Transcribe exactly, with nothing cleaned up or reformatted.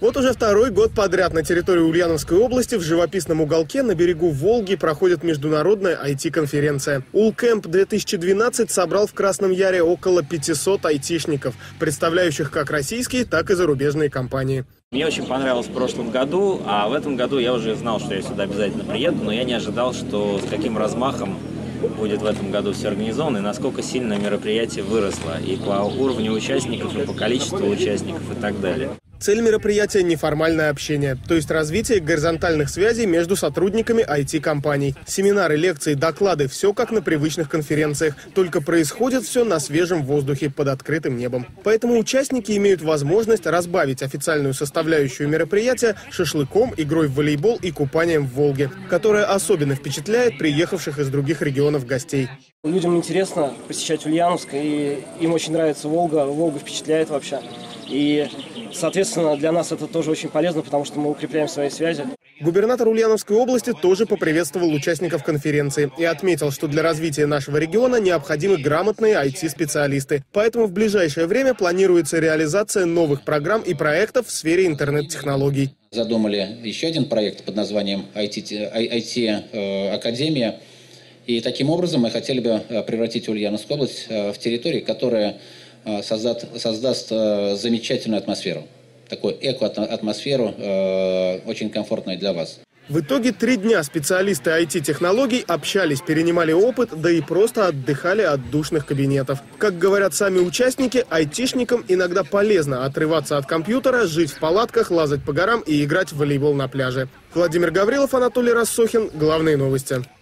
Вот уже второй год подряд на территории Ульяновской области в живописном уголке на берегу Волги проходит международная ай ти-конференция. Улкэмп две тысячи двенадцать собрал в Красном Яре около пятисот айтишников, представляющих как российские, так и зарубежные компании. Мне очень понравилось в прошлом году, а в этом году я уже знал, что я сюда обязательно приеду, но я не ожидал, что с каким размахом будет в этом году все организовано, и насколько сильно мероприятие выросло и по уровню участников, и по количеству участников и так далее. Цель мероприятия – неформальное общение, то есть развитие горизонтальных связей между сотрудниками ай ти-компаний. Семинары, лекции, доклады – все как на привычных конференциях, только происходит все на свежем воздухе под открытым небом. Поэтому участники имеют возможность разбавить официальную составляющую мероприятия шашлыком, игрой в волейбол и купанием в Волге, которое особенно впечатляет приехавших из других регионов гостей. Людям интересно посещать Ульяновск, и им очень нравится Волга. Волга впечатляет вообще. И, соответственно, для нас это тоже очень полезно, потому что мы укрепляем свои связи. Губернатор Ульяновской области тоже поприветствовал участников конференции и отметил, что для развития нашего региона необходимы грамотные ай ти-специалисты. Поэтому в ближайшее время планируется реализация новых программ и проектов в сфере интернет-технологий. Задумали еще один проект под названием ай ти-академия. И таким образом мы хотели бы превратить Ульяновскую область в территорию, которая создаст, создаст замечательную атмосферу. Такую эко-атмосферу, очень комфортную для вас. В итоге три дня специалисты ай ти-технологий общались, перенимали опыт, да и просто отдыхали от душных кабинетов. Как говорят сами участники, айтишникам иногда полезно отрываться от компьютера, жить в палатках, лазать по горам и играть в волейбол на пляже. Владимир Гаврилов, Анатолий Рассохин. Главные новости.